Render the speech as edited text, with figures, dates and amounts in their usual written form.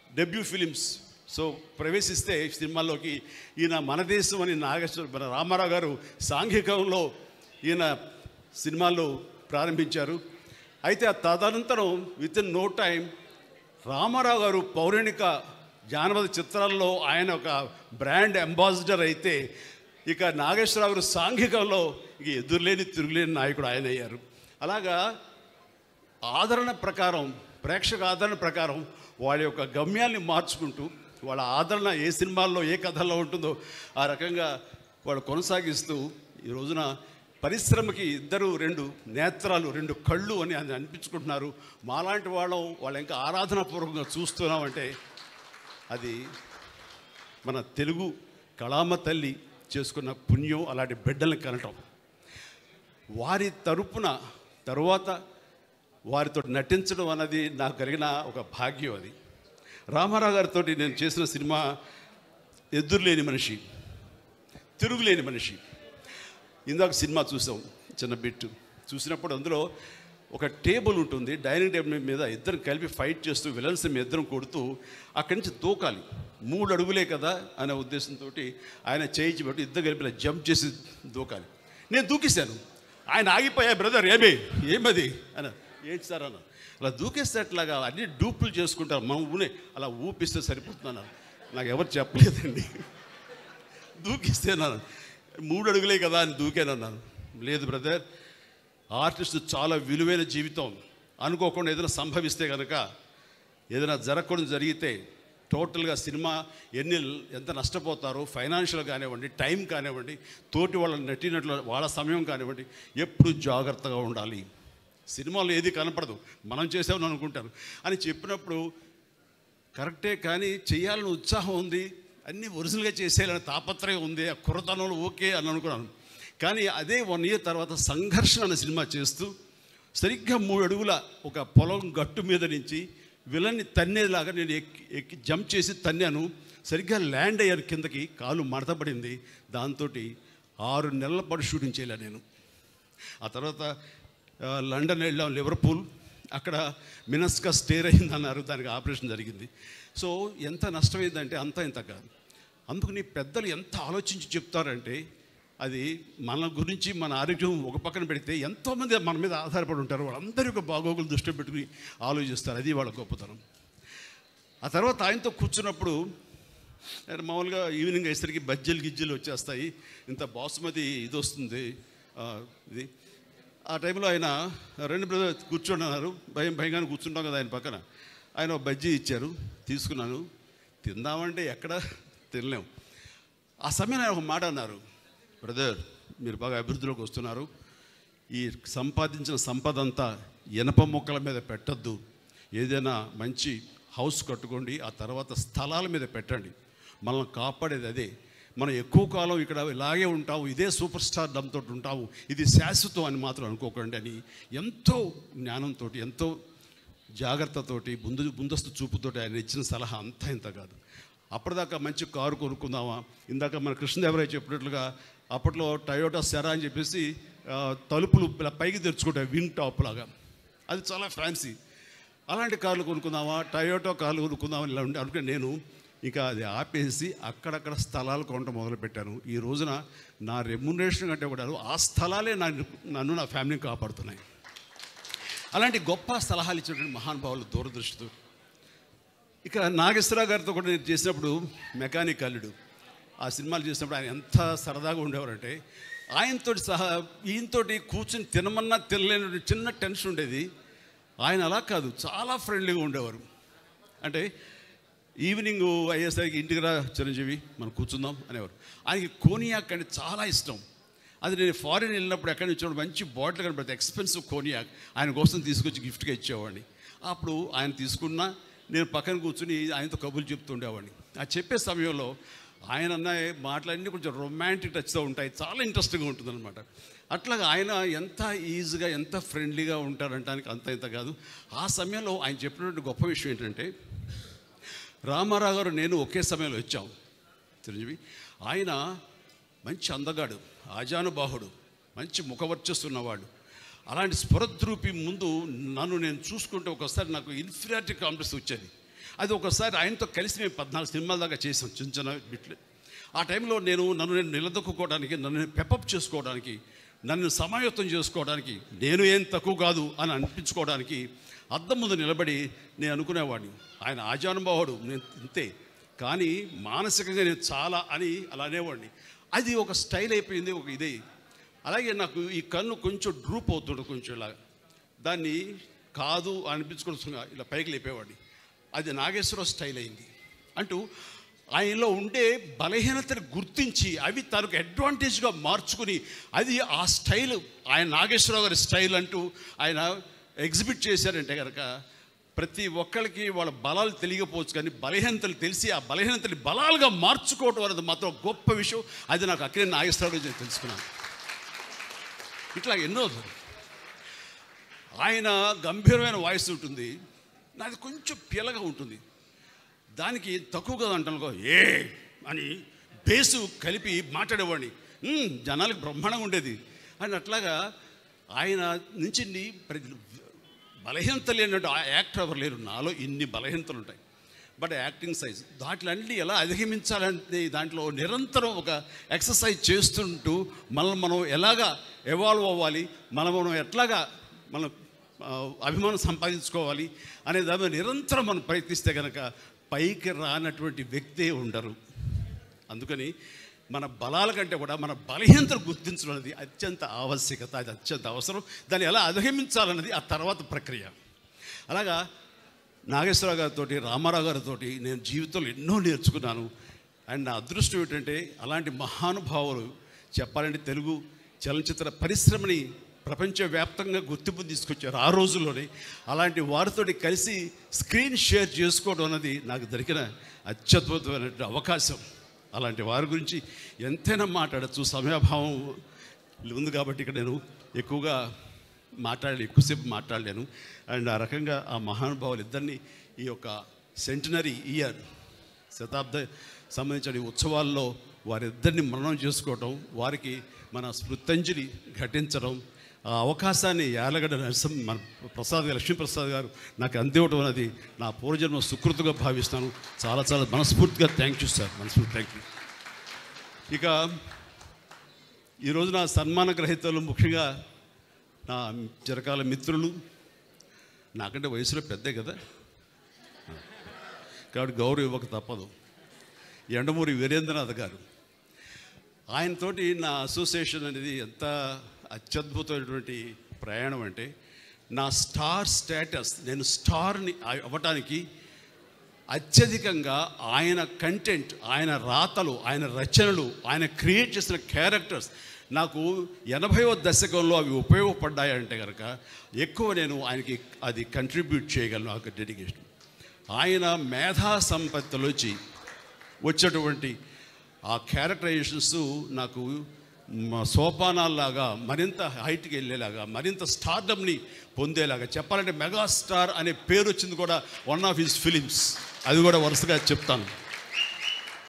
Debut films. So ప్రవేశిస్తే సినిమాల్లోకి ఈయన మన దేశం అని మన రామారావు గారు సాంఘికంలో ఈయన సినిమాల్లో ప్రారంభించారు. అయితే ఆ తదనంతరం with in no time Ramarao garu పౌరాణిక జానపద చిత్రాల్లో ఆయన ఒక బ్రాండ్ అంబాసిడర్ అయితే, ఇక నాగేశ్వరరావు గారు సాంఘికంలో ఇక ఎదురులేని తిరుగులేని నాయకుడు ఆయన అయ్యారు. అలాగా ఆదరణ ప్రకారం, ప్రేక్షక ఆదరణ ప్రకారం వాళ్ళ యొక్క గమ్యాల్ని మార్చుకుంటూ, వాళ్ళ ఆదరణ ఏ సినిమాల్లో ఏ కథల్లో ఉంటుందో ఆ రకంగా వాళ్ళు కొనసాగిస్తూ ఈ రోజున పరిశ్రమకి ఇద్దరు 2 నేత్రాలు 2 కళ్ళు అని అనిపించుకుంటున్నారు. మాలాంటి వాళ్ళ ఇంకా ఆరాధనాపూర్వకంగా చూస్తున్నామంటే అది మన తెలుగు కళామ తల్లి చేసుకున్న పుణ్యం. అలాంటి బిడ్డల్ని కనటం, వారి తరపున తరువాత వారితో నటించడం అన్నది నాకు కలిగిన ఒక భాగ్యం. అది రామారావు గారితో నేను చేసిన సినిమా ఎదురులేని మనిషి, తిరుగులేని మనిషి. ఇందాక సినిమా చూసాం, చిన్న బిట్ చూసినప్పుడు అందులో ఒక టేబుల్ ఉంటుంది, డైనింగ్ టేబుల్ మీద ఇద్దరు కలిపి ఫైట్ చేస్తూ విలన్స్ మీ ఇద్దరం కొడుతూ అక్కడి నుంచి దూకాలి. 3 అడుగులే కదా అనే ఉద్దేశంతో ఆయన చేయించి పెట్టి ఇద్దరు కలిపి జంప్ చేసి దూకాలి. నేను దూకేశాను. ఆయన ఆగిపోయా, బ్రదర్ ఏమది అన్న, ఏంటి సార్ అన్న, అలా దూకేసేట్లాగా అన్ని డూపులు చేసుకుంటారు, మనం అలా ఊపిస్తే సరిపోతున్నాను. నాకు ఎవరు చెప్పలేదండి. దూకిస్తేనాను 3 అడుగులే కదా అని దూకానన్నాను. లేదు బ్రదర్, ఆర్టిస్ట్ చాలా విలువైన జీవితం. అనుకోకుండా ఏదైనా సంభవిస్తే కనుక, ఏదైనా జరగకుండా జరిగితే టోటల్గా సినిమా ఎంత నష్టపోతారో, ఫైనాన్షియల్ కానివ్వండి, టైం కానివ్వండి, తోటి వాళ్ళ నటినట్లు వాళ్ళ సమయం కానివ్వండి, ఎప్పుడు జాగ్రత్తగా ఉండాలి. సినిమాలో ఏది కనపడదు, మనం చేసామని అనుకుంటారు అని చెప్పినప్పుడు కరెక్టే, కానీ చేయాలని ఉత్సాహం ఉంది, అన్నీ ఒరిజినల్గా చేసేయాలని తాపత్రయం ఉంది, ఆ కుర్రతనంలో ఓకే అని అనుకున్నాను. కానీ అదే 1 ఇయర్ తర్వాత సంఘర్షణ అనే సినిమా చేస్తూ సరిగ్గా 3 అడుగుల ఒక పొలం గట్టు మీద నుంచి విలన్ని తన్నేలాగా నేను ఎక్కి జంప్ చేసి తన్నాను. సరిగ్గా ల్యాండ్ అయ్యాను కిందకి, కాలు మడతపడింది. దాంతో 6 నెలల పాటు షూటింగ్ చేయలేను నేను. ఆ తర్వాత లండన్ వెళ్ళాం, లివర్పూల్, అక్కడ మినస్కా స్టేర్ అయిందన్నారు, దానికి ఆపరేషన్ జరిగింది. సో ఎంత నష్టమైందంటే అంతా ఇంత కాదు. అందుకు నీ పెద్దలు ఎంత ఆలోచించి చెప్తారంటే, అది మన గురించి మన ఆరోగ్యం ఒక పక్కన పెడితే ఎంతోమంది మన మీద ఆధారపడి ఉంటారు, వాళ్ళందరి యొక్క బాగోగులు దృష్టిలో పెట్టుకుని ఆలోచిస్తారు. అది వాళ్ళ గొప్పతనం. ఆ తర్వాత ఆయనతో కూర్చున్నప్పుడు మామూలుగా ఈవినింగ్ అయ్యేసరికి బజ్జీలు గిజ్జీలు వచ్చేస్తాయి, ఇంత బాసుమతి ఇది వస్తుంది. ఇది ఆ టైంలో ఆయన 2 బ్రదర్ కూర్చోండి అన్నారు. భయంగానే కూర్చుంటాం కదా ఆయన పక్కన. ఆయన ఒక బజ్జీ ఇచ్చారు, తీసుకున్నాను. తిందామంటే ఎక్కడ తినలేము. ఆ సమయంలో ఆయన ఒక మాట అన్నారు, బ్రదర్ మీరు బాగా అభివృద్ధిలోకి వస్తున్నారు, ఈ సంపాదించిన సంపద అంతా ఇనప మొక్కల మీద పెట్టద్దు, ఏదైనా మంచి హౌస్ కట్టుకోండి, ఆ తర్వాత స్థలాల మీద పెట్టండి, మనల్ని కాపాడేది అదే. మనం ఎక్కువ కాలం ఇక్కడ ఇలాగే ఉంటాము, ఇదే సూపర్ స్టార్ డంతో ఉంటాము, ఇది శాశ్వతం అని మాత్రం అనుకోకండి అని ఎంతో జ్ఞానంతో, ఎంతో జాగ్రత్తతోటి, ముందస్తు చూపుతోటి ఆయన ఇచ్చిన సలహా అంతా ఇంత కాదు. అప్పటిదాకా మంచి కారు కొనుక్కుందామా, ఇందాక మన కృష్ణదేవరాయ చెప్పినట్లుగా అప్పట్లో టయోటా సెరా అని చెప్పేసి తలుపులు పైకి తెరుచుకుంటాయి, విన్ టాప్ లాగా, అది చాలా ఫ్యాన్సీ. అలాంటి కార్లు కొనుక్కుందామా, టయోటా కార్లు కొనుక్కుందామా ఇలా ఉండి అనుకుని నేను ఇంకా అది ఆపేసి అక్కడక్కడ స్థలాలు కొనడం మొదలుపెట్టాను. ఈ రోజున నా రెమ్యునరేషన్ కంటే కూడా ఆ స్థలాలే నన్ను నా ఫ్యామిలీని కాపాడుతున్నాయి. అలాంటి గొప్ప సలహాలు ఇచ్చినటువంటి మహానుభావులు దూరదృష్టితో. ఇక నాగేశ్వరరావు గారితో కూడా నేను చేసినప్పుడు మెకానిక్ అల్లుడు ఆ సినిమాలు చేసినప్పుడు ఆయన ఎంత సరదాగా ఉండేవారంటే, ఆయనతోటి ఈయనతోటి కూర్చొని తినమన్నా తినలేని చిన్న టెన్షన్ ఉండేది. ఆయన అలా కాదు, చాలా ఫ్రెండ్లీగా ఉండేవారు. అంటే ఈవినింగ్ అయ్యేసరికి ఇంటికి రా చిరంజీవి మనం కూర్చుందాం అనేవారు. ఆయనకి కోనియాక్ అంటే చాలా ఇష్టం. అది నేను ఫారిన్ వెళ్ళినప్పుడు ఎక్కడి నుంచి మంచి బాటిల్ కనబడితే ఎక్స్పెన్సివ్ కోనియాక్ ఆయన కోసం తీసుకొచ్చి గిఫ్ట్గా ఇచ్చేవాడిని. అప్పుడు ఆయన తీసుకున్నా నేను పక్కన కూర్చుని ఆయనతో కబుర్లు చెప్తుండేవాడిని. ఆ చెప్పే సమయంలో ఆయన అన్న మాటలన్నీ కొంచెం రొమాంటిక్ టచ్తో ఉంటాయి, చాలా ఇంట్రెస్టింగ్గా ఉంటుంది అనమాట. అట్లాగా ఆయన ఎంత ఈజీగా ఎంత ఫ్రెండ్లీగా ఉంటారంటానికి అంత ఇంత కాదు. ఆ సమయంలో ఆయన చెప్పినటువంటి గొప్ప విషయం ఏంటంటే, రామారావు గారు నేను ఒకే సమయంలో వచ్చాం చిరంజీవి. ఆయన మంచి అందగాడు, ఆజానుబాహుడు, మంచి ముఖవర్చస్సున్నవాడు. అలాంటి స్ఫురద్రూపి ముందు నన్ను నేను చూసుకుంటే ఒకసారి నాకు ఇన్ఫీరియారిటీ కాంప్లెక్స్ వచ్చేది. అది ఒకసారి ఆయనతో కలిసి మేము 14 సినిమాల దాకా చేసాం, చిన్న చిన్న బిట్లు. ఆ టైంలో నన్ను నేను నిలదొక్కుకోవడానికి, నన్ను పెప్పప్ చేసుకోవడానికి, నన్ను సమాయత్తం చేసుకోవడానికి, నేను ఏం తక్కువ కాదు అని అనిపించుకోవడానికి అద్దం ముందు నిలబడి నేను అనుకునేవాడిని, ఆయన ఆజానుభావుడు, నేను ఇంతే, కానీ మానసికంగా నేను చాలా అని అలా అనేవాడిని. అది ఒక స్టైల్ అయిపోయింది, ఒక ఇదే. అలాగే నాకు ఈ కన్ను కొంచెం డ్రూప్ అవుతుండే, కొంచెం ఇలా దాన్ని కాదు అనిపించుకోవచ్చుగా ఇలా పైకి లేపేవాడిని. అది నాగేశ్వరరావు స్టైల్ అయింది. అంటూ ఆయనలో ఉండే బలహీనతను గుర్తించి అవి తనకు అడ్వాంటేజ్గా మార్చుకుని, అది ఆ స్టైల్, ఆయన నాగేశ్వరరావు గారి స్టైల్ అంటూ ఆయన ఎగ్జిబిట్ చేశారంటే కనుక ప్రతి ఒక్కరికి వాళ్ళ బలాలు తెలియకపోవచ్చు, కానీ బలహీనతలు తెలిసి ఆ బలహీనతని బలాలుగా మార్చుకోవడం అనేది మాత్రం గొప్ప విషయం. అది నాకు అక్కడే నాగేశ్వరరావు నేను తెలుసుకున్నాను. ఇట్లా ఎన్నో. ఆయన గంభీరమైన వాయిస్ ఉంటుంది, నాది కొంచెం పిల్లగా ఉంటుంది. దానికి తక్కువగా అంటాను ఏ అని బేసు కలిపి మాట్లాడేవాడిని, జనాలకు బ్రహ్మాండంగా ఉండేది అని. అట్లాగా ఆయన నుంచి బలహీనతలు లేనట్టు ఆ యాక్టర్ ఎవరు లేరు. నాలో ఇన్ని బలహీనతలు ఉంటాయి, బట్ యాక్టింగ్ సైజ్ దాంట్లో ఎలా అధిగమించాలంటే దాంట్లో నిరంతరం ఒక ఎక్సర్సైజ్ చేస్తుంటూ మనం ఎలాగా ఎవాల్వ్ అవ్వాలి, మనం ఎట్లాగా మనం అభిమానం సంపాదించుకోవాలి అనే దాని నిరంతరం మనం ప్రయత్నిస్తే కనుక పైకి రానటువంటి వ్యక్తే ఉండరు. అందుకని మన బలాల కంటే కూడా మన బలహీనతను గుర్తించడం అనేది అత్యంత ఆవశ్యకత, అది అత్యంత అవసరం. దాన్ని ఎలా అధిగమించాలన్నది ఆ తర్వాత ప్రక్రియ. అలాగా నాగేశ్వరరావు గారితో, రామారావు గారితో నేను జీవితంలో ఎన్నో నేర్చుకున్నాను. అండ్ నా అదృష్టం ఏంటంటే అలాంటి మహానుభావులు చెప్పాలంటే తెలుగు చలనచిత్ర పరిశ్రమని ప్రపంచవ్యాప్తంగా గుర్తింపు తీసుకొచ్చారు ఆ రోజుల్లోనే. అలాంటి వారితో కలిసి స్క్రీన్ షేర్ చేసుకోవడం అన్నది నాకు దొరికిన అత్యద్భుతమైన అవకాశం. అలాంటి వారి గురించి ఎంతైనా మాట్లాడచ్చు, సమయాభావం ఉంది కాబట్టి ఇక్కడ నేను ఎక్కువసేపు మాట్లాడలేను. అండ్ ఆ రకంగా ఆ మహానుభావులు ఇద్దరిని ఈ యొక్క సెంటనరీ ఇయర్, శతాబ్ద సంబంధించిన ఉత్సవాల్లో వారిద్దరిని మననం చేసుకోవటం, వారికి మన స్మృత్యంజలి ఘటించడం, ఆ అవకాశాన్ని యాలగడ్డ మన లక్ష్మీప్రసాద్ గారు నాకు అందివ్వడం అనేది నా పూర్వజన్మ సుకృతిగా భావిస్తాను. చాలా చాలా మనస్ఫూర్తిగా థ్యాంక్ యూ సార్, మనస్ఫూర్తి థ్యాంక్ యూ. ఇక ఈరోజు నా సన్మాన గ్రహీతలు ముఖ్యంగా నా చిరకాల మిత్రులు, నాకంటే వయసులో పెద్దే కదా కాబట్టి గౌరవం ఇవ్వక తప్పదు. ఎండమూరి వీరేంద్రనాథ్ గారు, ఆయనతోటి నా అసోసియేషన్ అనేది ఎంత అత్యద్భుతమైనటువంటి ప్రయాణం అంటే, నా స్టార్ స్టేటస్, నేను స్టార్ని అవ్వటానికి అత్యధికంగా ఆయన కంటెంట్, ఆయన రాతలు, ఆయన రచనలు, ఆయన క్రియేట్ చేసిన క్యారెక్టర్స్ నాకు 80వ దశకంలో అవి ఉపయోగపడ్డాయంటే కనుక ఎక్కువ నేను ఆయనకి అది కంట్రిబ్యూట్ చేయగలను. ఆ డెడికేషన్, ఆయన మేధా సంపత్తిలోంచి వచ్చేటువంటి ఆ క్యారెక్టరైజేషన్స్ నాకు సోపానాల్లాగా మరింత హైట్కి వెళ్ళేలాగా, మరింత స్టార్డమ్ని పొందేలాగా. చెప్పాలంటే మెగాస్టార్ అనే పేరు వచ్చింది కూడా వన్ ఆఫ్ హిస్ ఫిలిమ్స్, అది కూడా వరుసగా చెప్తాను.